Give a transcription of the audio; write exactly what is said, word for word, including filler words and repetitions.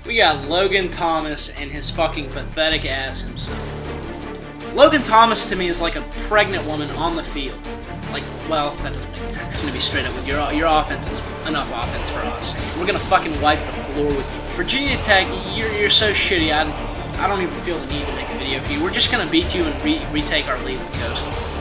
We got Logan Thomas and his fucking pathetic ass himself. Logan Thomas to me is like a pregnant woman on the field. Like, well, that doesn't make sense. I'm gonna be straight up with you. Your your offense is enough offense for us. We're gonna fucking wipe the floor with you. Virginia Tech, you're you're so shitty. I I don't even feel the need to make a video for you. We're just gonna beat you and re retake our lead with Coastal.